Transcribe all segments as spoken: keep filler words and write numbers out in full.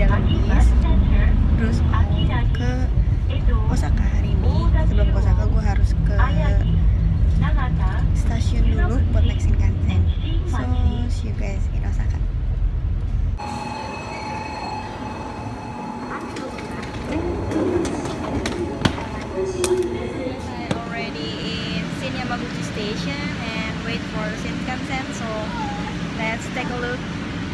jalan bis, terus mau ke Osaka hari ini. Sebelum ke Osaka gue harus ke stasiun dulu buat naik Shinkansen. So see you guys in Osaka. I already in Shinyamaguchi station and wait for Shinkansen. So let's take a look.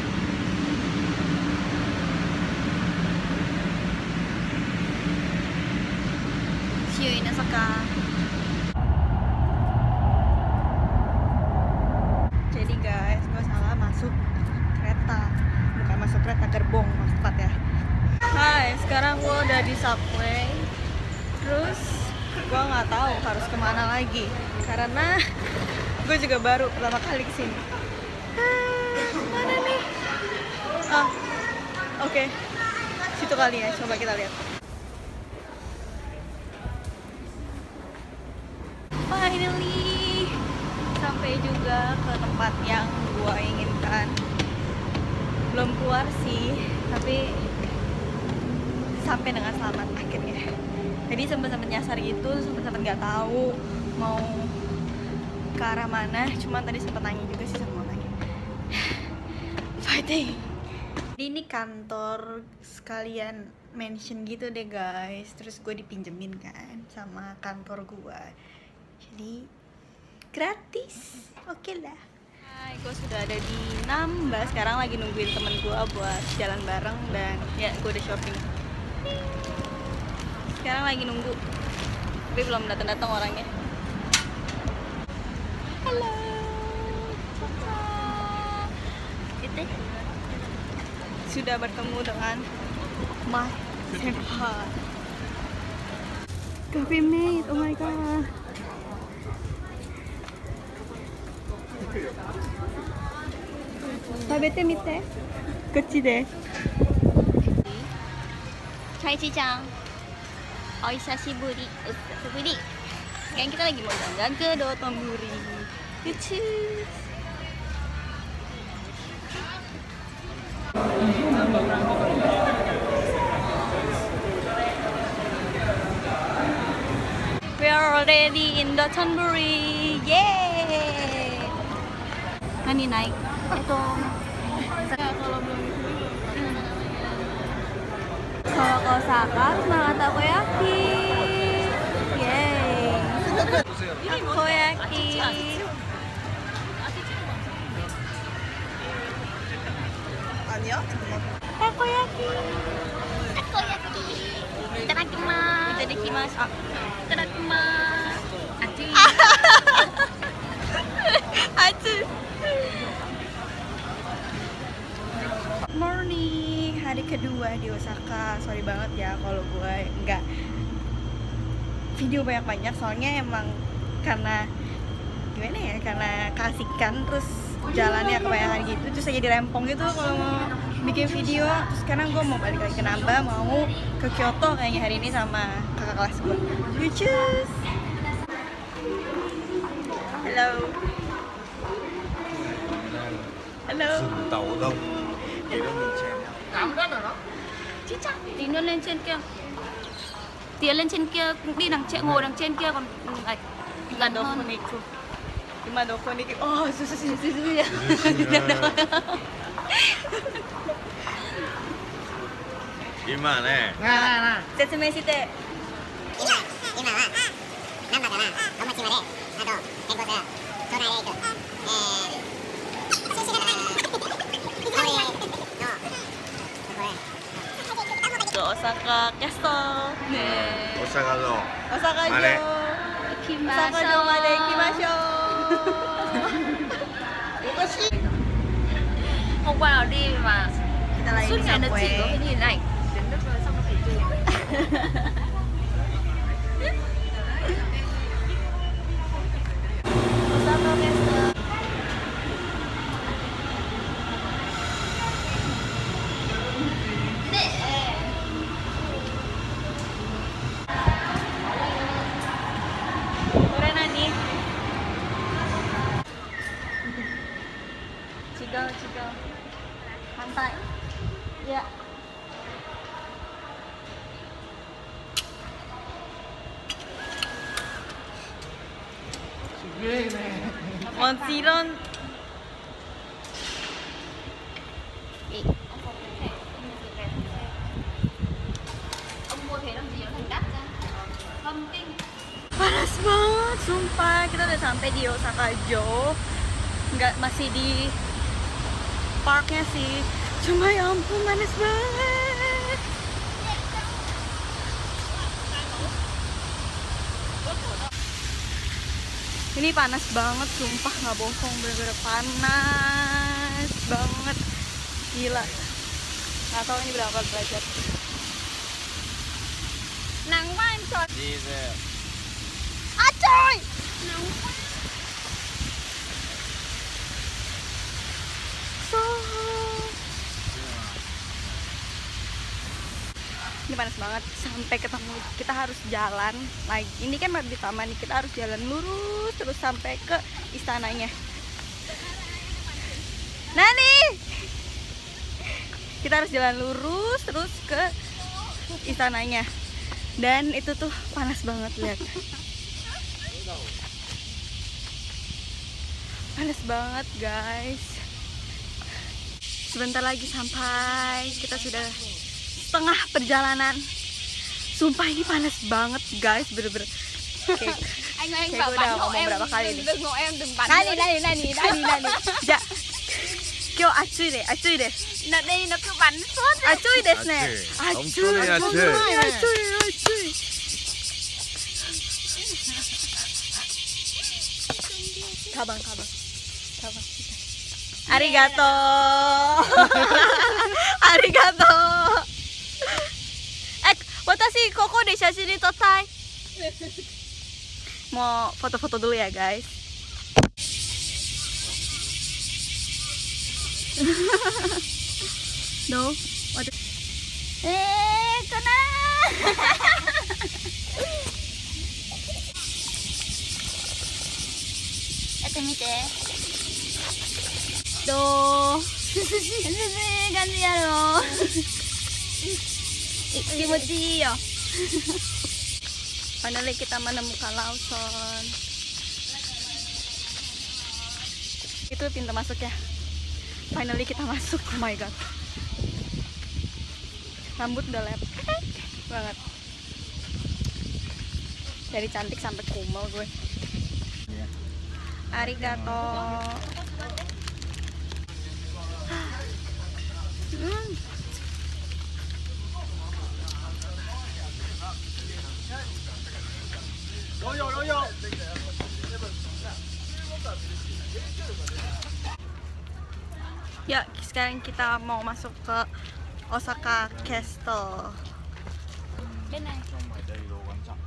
See you in Osaka. Jadi guys, gue salah masuk kereta, bukan masuk kereta, gerbong maksud ya. Hai, sekarang gue udah di subway. Terus gue nggak tahu harus kemana lagi karena gue juga baru pertama kali kesini. Ah, mana nih? Ah, oke, okay. Situ kali ya. Coba kita lihat. Finally sampai juga ke tempat yang gue inginkan. Belum keluar sih, tapi sampai dengan selamat akhirnya. Jadi sempet-sempet nyasar gitu, sempet-sempet nggak tahu mau ke arah mana. Cuman tadi sempet nanya juga sih sama orangnya. Fighting. Jadi ini kantor sekalian mansion gitu deh guys. Terus gue dipinjemin kan sama kantor gue. Jadi gratis, oke okay lah. Hai, gue sudah ada di Namba. Sekarang lagi nungguin temen gue buat jalan bareng dan ya gue udah shopping. Sekarang lagi nunggu, tapi belum datang-datang orangnya. Halo, itu sudah bertemu dengan my senpai. Coffee mate, oh my god. Tabete mite, kochi de. Chaichi-chan, oisashiburi, oisashiburi. Sekarang kita lagi mau jalan ke Dotonbori. Lucu. We are already in Dotonbori. Yay! Nani naik? Itu. Kalau ke Osaka, semangat takoyaki. Yeay. Takoyaki. Takoyaki. Takoyaki. Itadakimasu. Itadakimasu. Ah. Itadakimasu. Aci. Aci. Morning, hari kedua di Osaka. Sorry banget ya kalau gue nggak video banyak-banyak, soalnya emang karena gimana ya, karena kasihkan terus jalannya kebanyakan gitu, terus aja dirempong gitu kalau mau bikin video. Terus sekarang gue mau balik lagi ke Namba, mau ke Kyoto kayaknya hari ini sama kakak kelas gue. Lucus. Halo. Halo. Tahu dong. Chị chắc tí nữa lên trên kia, tía lên trên kia, đi đằng chạy ngồi đằng trên kia còn ấy gần hơn. Gimana phonic? Oh, susah susah susah ya. Gimana? Nah, nah, nah. Setsume shite. Ima, ima wa Namba kara Tomochi made ato tenkouする東大へ行く。 Ke Osaka Castle. 네. 오사카도 Osaka mare. Osaka do made ikimashou. Hôm qua nó đi mà Kita lagi suốt di ngày nó chỉ có subway. cái nhìn ảnh đến nước rồi xong nó phải chụp. Osaka Castle. Kore nani? Chiga, chiga. Pantai. Ya. Monsiron. Ông mua thế làm gì nó thành đắt ra. Thâm kinh. Panas banget, sumpah. Kita udah sampai di Osaka Jo. Nggak, masih di parknya sih. Cuma ya ampun, panas banget. Ini panas banget, sumpah nggak bohong, bener-bener panas banget, gila. Nggak tahu ini berapa derajat. Nang man, coy. Jesus. Ah, coy. Nang. So. Ini panas banget, sampai ketemu kita harus jalan lagi. Ini kan baru di taman nih, kita harus jalan lurus terus sampai ke istananya. Nani, kita harus jalan lurus terus ke istananya. Dan itu tuh panas banget, lihat. Panas banget guys. Sebentar lagi sampai, kita sudah setengah perjalanan. Sumpah ini panas banget guys, bener-bener kayak, Anh ơi, anh kayak bảo gue udah bắn hộ ngomong em, berapa kali nih. đừng hộ em, đừng bắn Nani, nữa. nani, nani, nani, nani. Ja, kyo achui de, achui de. Nó đi nó cứ bắn suốt đấy. Achui desu ne. Achui, achui, achui, achui. Kabang, kabang. Kabang. Arigato. Arigato. Eh, watashi koko de shashin ni totai. Mau foto-foto dulu ya guys. No, waduh. Eh, kena. Ete mite. Do. Ganti ya lo. Kimochi yo. Finally kita menemukan Lawson. Itu pintu masuknya. Finally kita masuk. Oh my god. Rambut udah lepek banget. Dari cantik sampai kumel gue. Arigato. Hmm. Ya, sekarang kita mau masuk ke Osaka Castle. Bên này. Ở đây đồ quan trọng.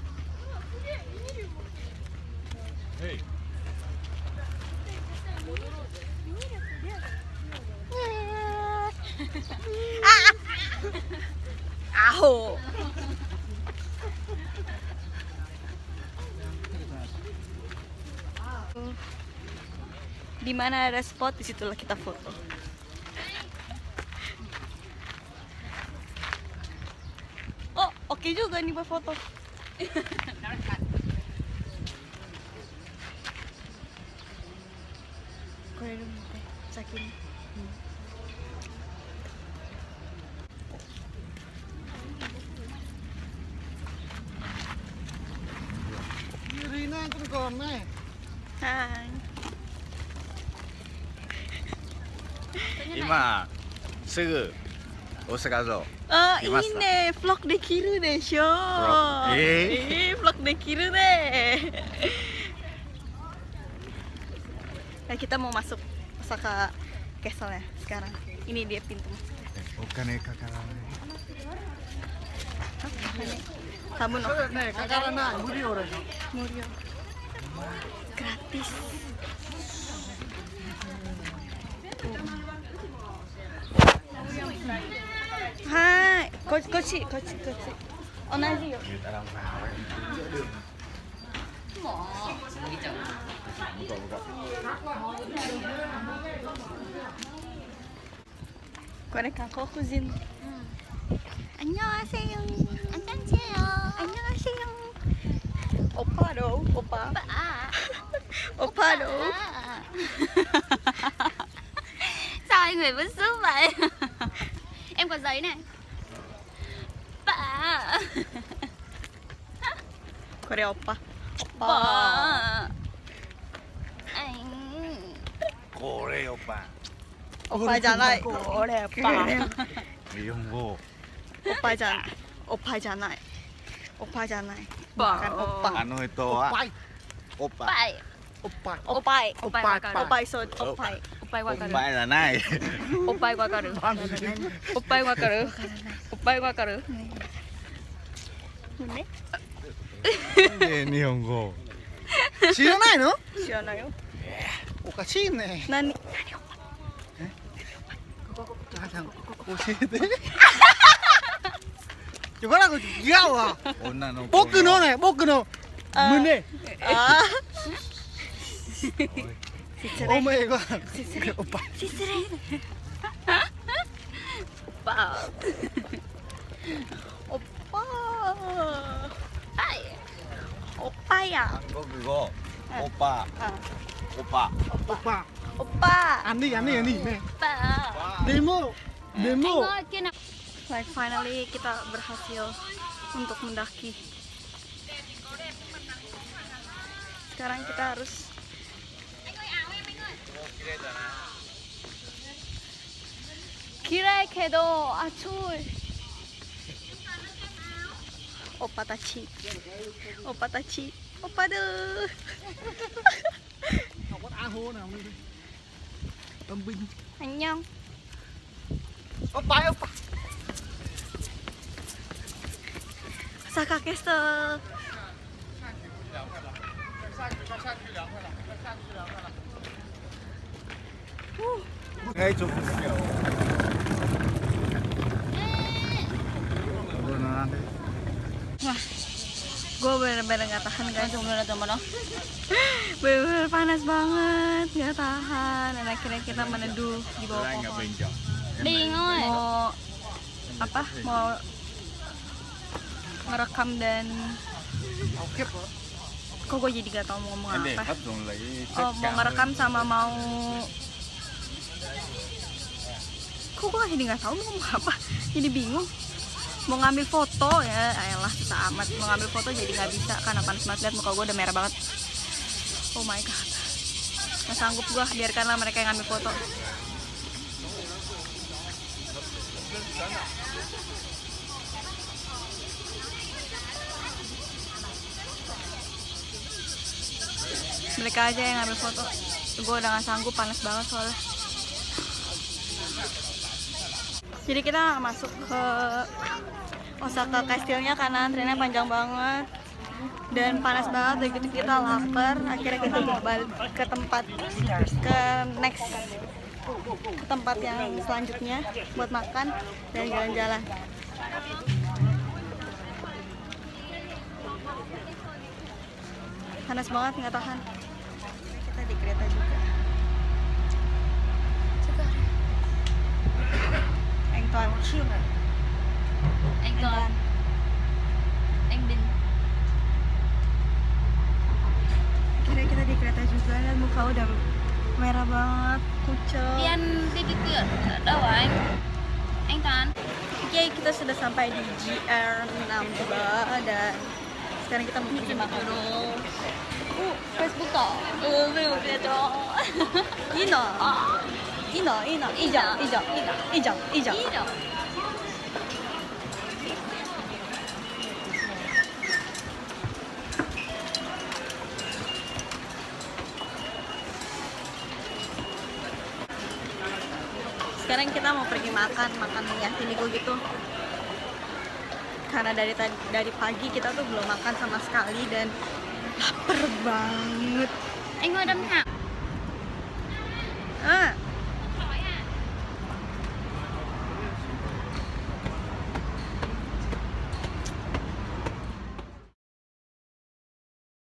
Hey. Aho. Di mana ada spot, disitulah kita foto. Oh, oke juga nih buat foto. Kore dulu teh, sakin. Rina itu kone. Hai. Ima, sugu Osaka zo. Ah, Gimana? ini nih vlog dekiru desho. Vlog. Eh? Eh, vlog dekiru deh. Nah, kita mau masuk Osaka Castle ya sekarang. Ini dia pintu masuknya. Okane kakaranai. Tamu no. Nih, kakarana, muri ore. Murio. Gratis. Hai, kochi, kochi, kochi, kochi. Onaji yo. Người ta đang vào ấy, giữa đường. Buka, buka. Kore Kankokujin. 안녕하세요. 안녕하세요. Annyeonghaseyo. Oppa dong, oppa. Ah. Oppa đâu? Sao anh người vẫn sức vậy? Em có giấy này. Bà. Korea Oppa. Bà. Oppa. Anh. これよぱ Oppa잖아. Korea Oppa. 日本語 Oppa잖아. Oppa잖아. Oppa잖아. Bà. Bukan Oppa. あの人は Opai. おっぱ Pai. Opai. Oppai. Oppai. Oppai so Oppai. Oppai おっ wakaru. ぱいじゃない Oppai wakaru. Oppai wakaru. Oppai wakaru. ね。 で日本語知らないの？ 知らないよ。 おかしいね。 何？ 母ちゃん教えて。ちょ、こらこ違うわ。 女の子僕のね、僕の胸。 Ah. お前が。 失礼。 おっぱい。 失礼。 Oppa. Oppa. Pai. Oppa ya. 韓国語おっぱ Ah. おっぱ Opa. Oppa. Ani, ani, ani. Nih. Ba. Demo. Anh Demo. ơi kia nào. Like finally kita berhasil untuk mendaki. Sekarang kita harus 기라이케도 아출 오빠 다치 오빠 다치 오빠들 Học có A hô nào đi. Âm binh. 안녕 Opai, opa. 사각했어 Eh cukup wah gue bener-bener gak tahan guys Bener teman lo. bener-bener panas banget gak tahan dan akhirnya kita meneduh di bawah nggak pohon benjol Đi ơi. mau apa mau ngerekam dan Oke, Pak. kok gue jadi gak tau mau ngomong Để apa hấp dùng lấy oh, mau ngerekam sama mau kok gue jadi gak tau mau ngomong apa jadi bingung mau ngambil foto ya ayolah susah amat mau ngambil foto jadi nggak bisa karena panas banget lihat muka gue udah merah banget oh my god nggak sanggup gue biarkanlah mereka yang ngambil foto mereka aja yang ngambil foto gue udah nggak sanggup panas banget soalnya jadi kita masuk ke Osaka Castle-nya karena antriannya panjang banget dan panas banget dan gitu kita lapar akhirnya kita balik ke tempat ke next ke tempat yang selanjutnya buat makan dan jalan-jalan panas banget nggak tahan kita di kereta juga Engton Anh Toàn. Anh Bình. akhirnya kita di kereta juga dan muka udah merah banget kucel Đi ăn đi cái cửa ở đâu hả anh? Anh Toàn. oke kita sudah sampai di G R Namba dan sekarang kita mau pergi makan dulu Uh, Facebook toh. Ừ, mình một việc đó. Ina Ina Ina Ijang Ijang Ijang Ijang Ý đâu. sekarang kita mau pergi makan makan yakiniku gitu karena dari tadi dari pagi kita tuh belum makan sama sekali dan lapar banget Anh ơi đâm thẳng. ah